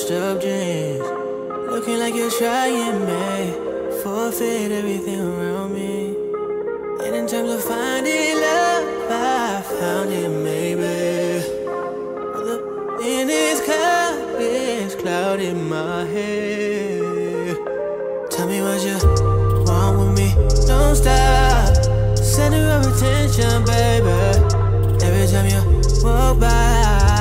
washed up dreams. Looking like you're trying me. Forfeit everything around me. And in terms of finding love, I found it maybe. But the in this cup is clouding my head. Tell me what you want with me. Don't stop. Center of attention, baby. Every time you walk by.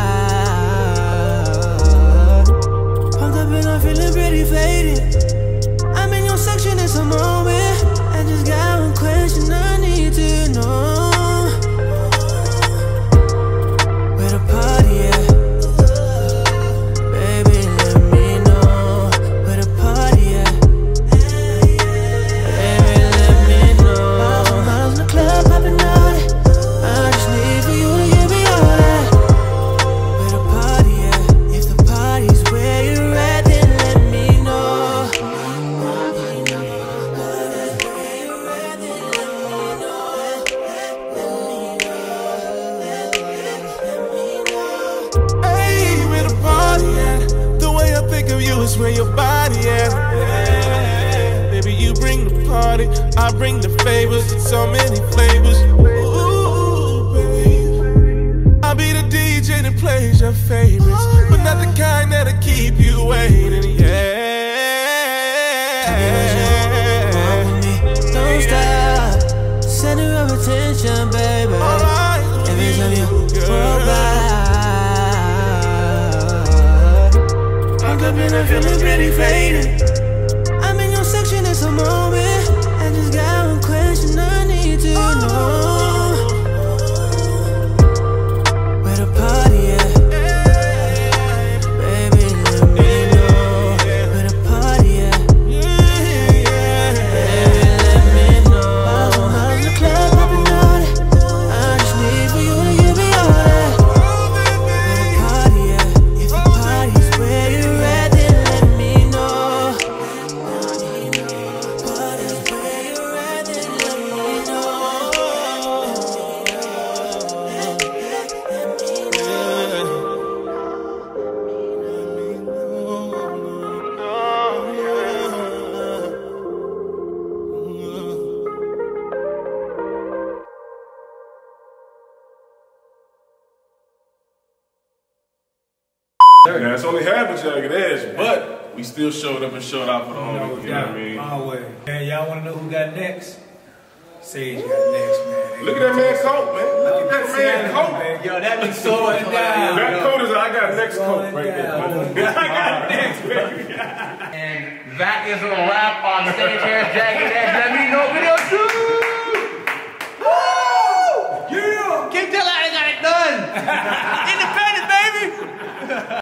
Pumped up and I'm feeling pretty faded. I'm in your section, it's a moment. I just got one question I need to know. Where the party at? Baby, let me know. Where the party at? Baby, let me know. Miles in the club, popping all that. I just need for you to give me all that. Where the party at? If the party's where you're at, then let me know. Where your body at? Yeah. Baby, you bring the party, I bring the favors, so many flavors. Ooh, babe, I'll be the DJ that plays your favorites, but not the kind that'll keep you waiting. Yeah. Don't stop. Center of attention, baby. Every time you walk by. And I'm feeling pretty faded. I'm in your section, it's a moment. I just got one question I need to know. Where the party at? Baby, let me know. Where the party at? Baby, let me know. Miles in the club, popping all that. I just need for you to give me all that. Where the party at? If the party's where you're at. Yeah, it's only half a Jagged Edge, but we still showed up and showed out for the homie. You know what I mean? Always. Man, y'all want to know who got next? Sage got next, man. Look at that man's coat, man. Look at that man's coat. Man. Yo, that be slowing down. That coat is, I got next coat right there. I got next, baby. And that is a wrap on Stage Jagged Edge. Let me know video 2.